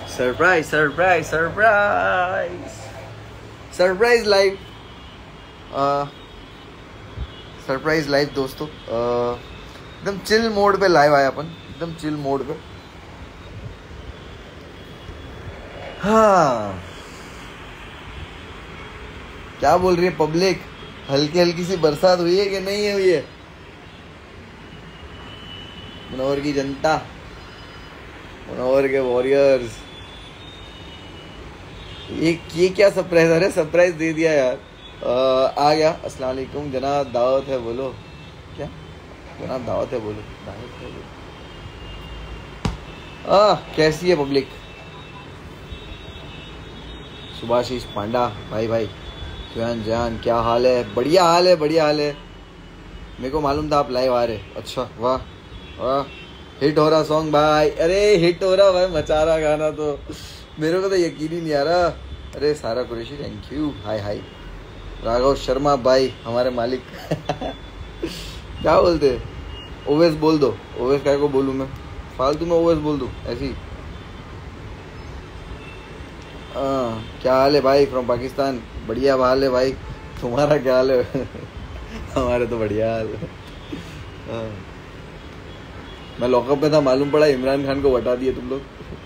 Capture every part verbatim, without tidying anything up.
Surprise surprise surprise surprise live surprise live दोस्तों, एकदम chill mode पे लाइव आया अपन, एकदम चिल मोड पे। हाँ, क्या बोल रही है पब्लिक? हल्की हल्की सी बरसात हुई है कि नहीं हुई है? मनोहर की जनता, मनोहर के वॉरियर्स, ये ये क्या सरप्राइज? अरे सरप्राइज दे दिया यार। आ, आ गया। अस्सलाम वालेकुम जनाब, दावत है बोलो। क्या जनाब दावत है बोलो, दावत है बोलो। आ, कैसी है पब्लिक? सुभाशीष पांडा भाई भाई, सुयान जान क्या हाल है? बढ़िया हाल है, बढ़िया हाल है। मेरे को मालूम था आप लाइव आ रहे। अच्छा वाह वाह, हिट हो रहा सॉन्ग भाई। अरे हिट हो रहा भाई, मचा रहा गाना तो। मेरे को तो यकीन ही नहीं आ रहा। अरे सारा कुरैशी थैंक यू, हाय हाय। राघव शर्मा भाई हमारे मालिक क्या बोलते? ओवेस बोल दो। ओवेस क्या को बोलूँ मैं? फालतू में ओवेस बोल दूँ ऐसी? आ, क्या हाल है भाई फ्रॉम पाकिस्तान? बढ़िया हाल है भाई, तुम्हारा क्या हाल है? हमारे तो बढ़िया हाल है। आ, मैं लॉकअप में था, मालूम पड़ा इमरान खान को हटा दिए तुम लोग।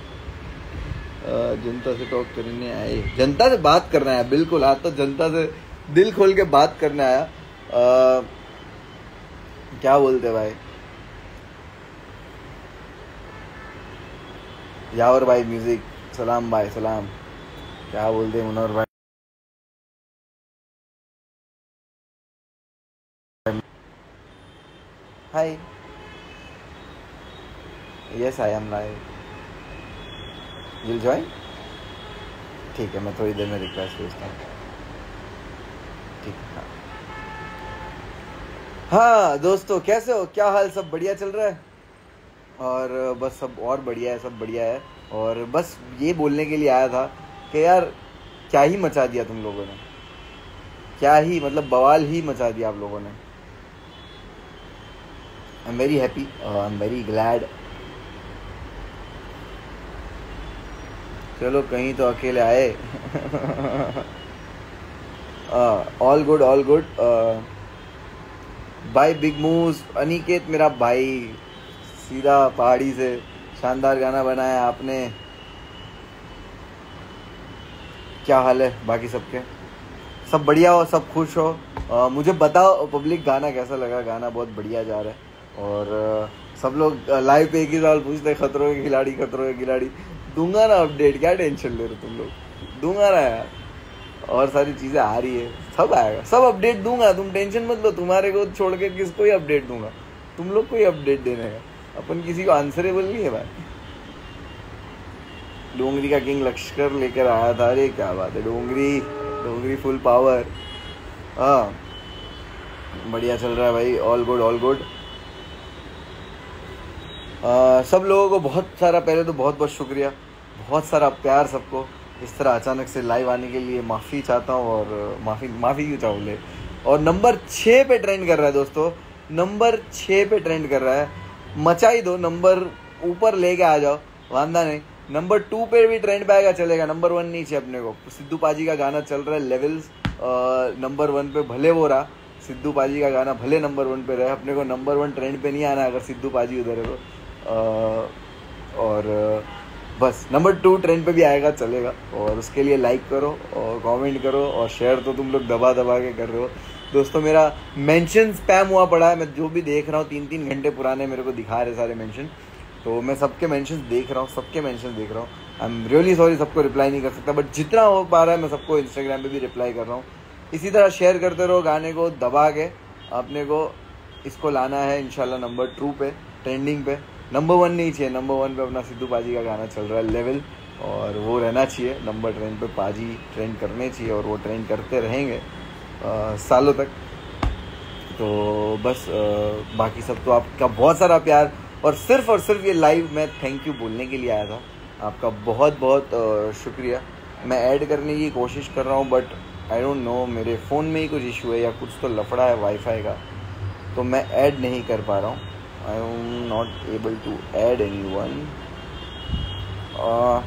जनता से टॉक करने आए, जनता से बात करना है। बिल्कुल, आज तो जनता से दिल खोल के बात करने आया। आ, क्या बोलते भाई? यावर भाई म्यूजिक, सलाम भाई सलाम। क्या बोलते मनोहर भाई? Hi, yes I am live, will join. ठीक है, मैं थोड़ी देर में रिक्वेस्ट भेजता हूँ। ठीक है। हाँ दोस्तों, कैसे हो? क्या हाल? सब बढ़िया चल रहा है? और बस सब और बढ़िया है, सब बढ़िया है। और बस ये बोलने के लिए आया था कि यार क्या ही मचा दिया तुम लोगों ने, क्या ही मतलब बवाल ही मचा दिया आप लोगों ने। I am very happy, I am very glad. चलो कहीं तो अकेले आए। All good all good. भाई बिग मूव अनिकेत मेरा भाई, सीधा पहाड़ी से शानदार गाना बनाया आपने। क्या हाल है बाकी सबके? सब बढ़िया हो, सब खुश हो? uh, मुझे बताओ पब्लिक गाना कैसा लगा? गाना बहुत बढ़िया जा रहा है। और uh, सब लोग लाइव पे एक ही सवाल पूछते, खतरों के खिलाड़ी खतरों के खिलाड़ी। दूंगा ना अपडेट, क्या टेंशन ले रहे तुम लोग? दूंगा ना यार, और सारी चीजें आ रही है, सब आएगा, सब अपडेट दूंगा, तुम टेंशन मत लो। तुम्हारे को छोड़ के किसको ही अपडेट दूंगा? तुम लोग को ही अपडेट देने का, अपन किसी को आंसरेबल नहीं है भाई। डोंगरी का किंग लश्कर लेकर आया था। अरे क्या बात है, डोंगरी डोंगरी फुल पावर। हाँ बढ़िया चल रहा है भाई, ऑल गुड ऑल गुड। सब लोगों को बहुत सारा, पहले तो बहुत बहुत शुक्रिया, बहुत सारा प्यार सबको। इस तरह अचानक से लाइव आने के लिए माफ़ी चाहता हूँ, और माफ़ी माफ़ी क्यों चाहूँ ले। और नंबर छः पे ट्रेंड कर रहा है दोस्तों, नंबर छः पे ट्रेंड कर रहा है। मचा ही दो, नंबर ऊपर लेके आ जाओ, वांदा नहीं। नंबर टू पे भी ट्रेंड पे आएगा, चलेगा। नंबर वन नहीं चाहिए अपने को। सिद्धू पाजी का गाना चल रहा है लेवल्स, नंबर वन पे भले वो रहा। सिद्धू पाजी का गाना भले नंबर वन पे रहे, अपने को नंबर वन ट्रेंड पे नहीं आना अगर सिद्धू पाजी उधर है तो। और बस नंबर टू ट्रेंड पे भी आएगा, चलेगा। और उसके लिए लाइक करो और कमेंट करो और शेयर तो तुम लोग दबा दबा के कर रहे हो दोस्तों। मेरा मेंशन स्पैम हुआ पड़ा है, मैं जो भी देख रहा हूँ तीन तीन घंटे पुराने मेरे को दिखा रहे सारे मेंशन। तो मैं सबके मेंशंस देख रहा हूँ, सबके मेंशंस देख रहा हूँ। आई एम रियली सॉरी, सबको रिप्लाई नहीं कर सकता, बट जितना हो पा रहा है मैं सबको इंस्टाग्राम पे भी रिप्लाई कर रहा हूँ। इसी तरह शेयर करते रहो, गाने को दबा के अपने को इसको लाना है इंशाल्लाह नंबर टू पे, ट्रेंडिंग पे। नंबर वन नहीं चाहिए, नंबर वन पे अपना सिद्धू पाजी का गाना चल रहा है लेवल, और वो रहना चाहिए नंबर ट्रेंड पे। पाजी ट्रेंड करने चाहिए और वो ट्रेंड करते रहेंगे आ, सालों तक। तो बस आ, बाकी सब तो आपका बहुत सारा प्यार, और सिर्फ और सिर्फ ये लाइव मैं थैंक यू बोलने के लिए आया था। आपका बहुत बहुत आ, शुक्रिया। मैं ऐड करने की कोशिश कर रहा हूँ, बट आई डोंट नो, मेरे फ़ोन में ही कुछ इशू है या कुछ तो लफड़ा है वाईफाई का, तो मैं ऐड नहीं कर पा रहा हूँ। I am not able to add anyone.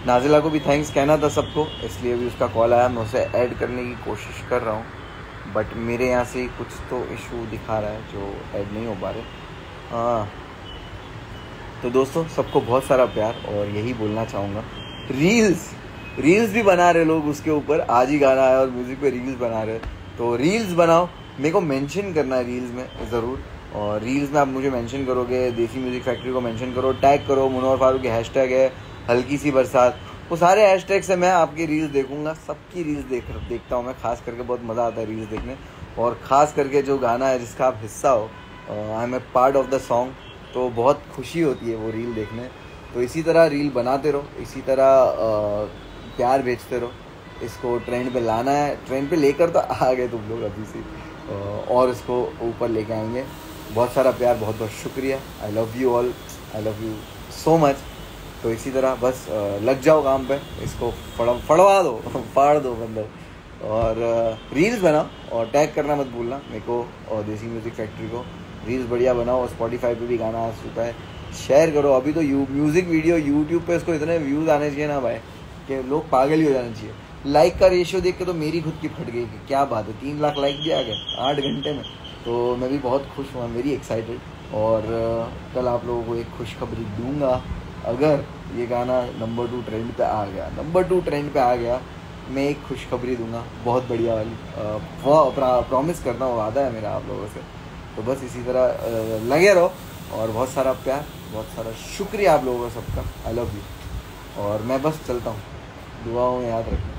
Nazila को भी थैंक्स कहना था सबको, इसलिए भी उसका कॉल आया, मैं उसे ऐड करने की कोशिश कर रहा हूँ, बट मेरे यहाँ से कुछ तो इशू दिखा रहा है जो ऐड नहीं हो पा रहे। हाँ तो दोस्तों सबको बहुत सारा प्यार, और यही बोलना चाहूँगा, रील्स रील्स भी बना रहे लोग उसके ऊपर, आज ही गाना आया और म्यूज़िक पे रील्स बना रहे, तो रील्स बनाओ, मेरे को मेंशन करना है रील्स में ज़रूर, और रील्स में आप मुझे मेंशन करोगे, देसी म्यूज़िक फैक्ट्री को मेंशन करो, टैग करो, मुनव्वर फारूक की हैशटैग है हल्की सी बरसात, वो सारे हैशटैग से मैं आपकी रील्स देखूंगा, सबकी रील्स देख देखता हूँ मैं, खास करके बहुत मज़ा आता है रील्स देखने, और ख़ास करके जो गाना है जिसका आप हिस्सा हो, I am a part of the song, तो बहुत खुशी होती है वो रील देखने। तो इसी तरह रील बनाते रहो, इसी तरह आ, प्यार भेजते रहो, इसको ट्रेंड पे लाना है, ट्रेंड पे लेकर तो आ गए तुम लोग अभी से, और इसको ऊपर लेके आएंगे। बहुत सारा प्यार, बहुत बहुत शुक्रिया, I love you all, I love you so much. तो इसी तरह बस लग जाओ काम पे, इसको फड़ फड़वा दो फाड़ दो मतलब, और रील्स बनाओ, और टैग करना मत भूलना मेरे को और देसी म्यूज़िक फैक्ट्री को, रील्स बढ़िया बनाओ, और स्पॉटिफाई पे भी गाना आ चुका है, शेयर करो। अभी तो यू म्यूज़िक वीडियो यूट्यूब पे इसको इतने व्यूज़ आने चाहिए ना भाई कि लोग पागल ही हो जाने चाहिए। लाइक का रेशियो देख के तो मेरी खुद की फट गई कि क्या बात है, तीन लाख लाइक भी आ गए आठ घंटे में, तो मैं भी बहुत खुश हुआ, वेरी एक्साइटेड। और कल आप लोगों को एक खुशखबरी दूंगा, अगर ये गाना नंबर टू ट्रेंड पे आ गया, नंबर टू ट्रेंड पे आ गया, मैं एक खुशखबरी दूंगा बहुत बढ़िया वाली, वो प्रॉमिस करता हूँ, वादा है मेरा आप लोगों से। तो बस इसी तरह लगे रहो, और बहुत सारा प्यार, बहुत सारा शुक्रिया आप लोगों का सबका, आई लव यू, और मैं बस चलता हूँ, दुआओं में याद रखना।